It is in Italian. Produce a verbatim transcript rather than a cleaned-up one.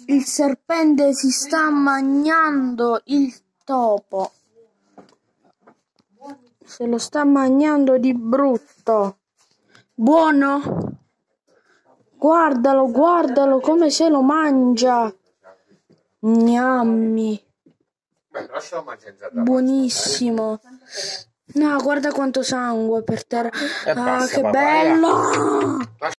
Il serpente si sta mangiando il topo. Se lo sta mangiando di brutto. Buono? Guardalo, guardalo come se lo mangia. Gnammi. Buonissimo. No, guarda quanto sangue per terra. Ah, che bello!